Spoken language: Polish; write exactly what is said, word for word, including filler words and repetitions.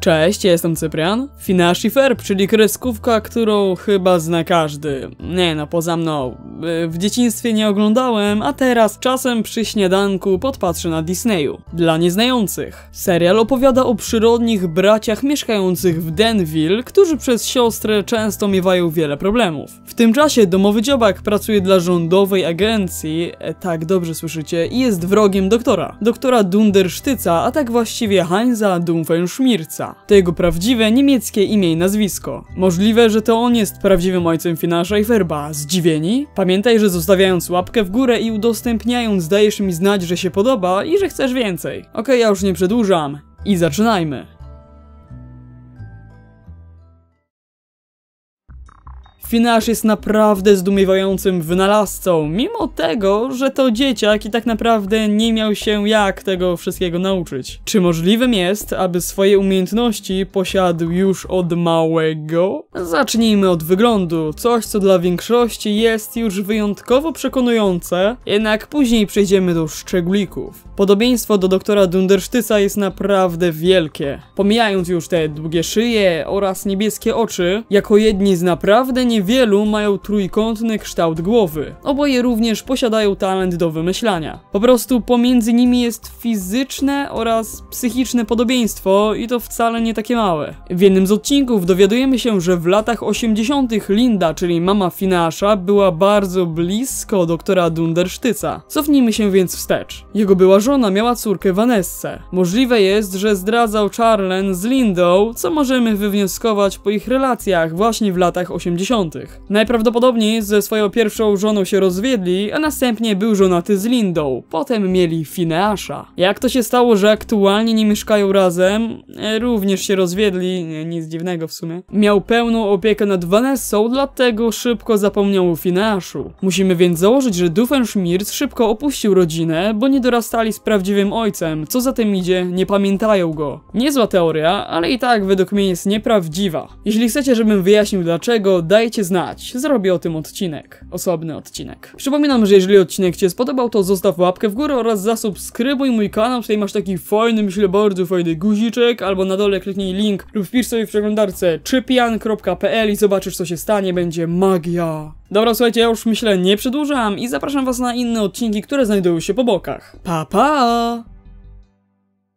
Cześć, ja jestem Cyprian. Finash i Ferb, czyli kreskówka, którą chyba zna każdy. Nie no, poza mną. W dzieciństwie nie oglądałem, a teraz czasem przy śniadanku podpatrzę na Disneyu. Dla nieznających. Serial opowiada o przyrodnich braciach mieszkających w Denville, którzy przez siostrę często miewają wiele problemów. W tym czasie domowy dziobak pracuje dla rządowej agencji, e, tak dobrze słyszycie, i jest wrogiem doktora. Doktora Dundersztyca, a tak właściwie Heinza Doofenshmirtza. To jego prawdziwe niemieckie imię i nazwisko. Możliwe, że to on jest prawdziwym ojcem Finasha i Ferba. Zdziwieni? Pamiętaj, że zostawiając łapkę w górę i udostępniając dajesz mi znać, że się podoba i że chcesz więcej. Okej, okay, ja już nie przedłużam. I zaczynajmy. Finash jest naprawdę zdumiewającym wynalazcą, mimo tego, że to dzieciak i tak naprawdę nie miał się jak tego wszystkiego nauczyć. Czy możliwym jest, aby swoje umiejętności posiadł już od małego? Zacznijmy od wyglądu, coś co dla większości jest już wyjątkowo przekonujące, jednak później przejdziemy do szczególików. Podobieństwo do doktora Dundersztyca jest naprawdę wielkie. Pomijając już te długie szyje oraz niebieskie oczy, jako jedni z naprawdę niewielu mają trójkątny kształt głowy. Oboje również posiadają talent do wymyślania. Po prostu pomiędzy nimi jest fizyczne oraz psychiczne podobieństwo i to wcale nie takie małe. W jednym z odcinków dowiadujemy się, że w latach osiemdziesiątych Linda, czyli mama Finasha, była bardzo blisko doktora Dundersztyca. Cofnijmy się więc wstecz. Jego była żona miała córkę Vanessę. Możliwe jest, że zdradzał Charlen z Lindą, co możemy wywnioskować po ich relacjach właśnie w latach osiemdziesiątych. Najprawdopodobniej ze swoją pierwszą żoną się rozwiedli, a następnie był żonaty z Lindą. Potem mieli Finasha. Jak to się stało, że aktualnie nie mieszkają razem? E, również się rozwiedli, nie, nic dziwnego w sumie. Miał pełną opiekę nad Vanessą, dlatego szybko zapomniał o Finashu. Musimy więc założyć, że Doofenshmirtz szybko opuścił rodzinę, bo nie dorastali z prawdziwym ojcem, co za tym idzie, nie pamiętają go. Niezła teoria, ale i tak według mnie jest nieprawdziwa. Jeśli chcecie, żebym wyjaśnił dlaczego, dajcie znać, zrobię o tym odcinek, osobny odcinek. Przypominam, że jeżeli odcinek Ci się spodobał, to zostaw łapkę w górę oraz zasubskrybuj mój kanał, tutaj masz taki fajny, myślę bardzo fajny guziczek, albo na dole kliknij link lub wpisz sobie w przeglądarce cyprian kropka p l i zobaczysz co się stanie, będzie magia. Dobra, słuchajcie, ja już myślę nie przedłużam i zapraszam was na inne odcinki, które znajdują się po bokach. Pa, pa!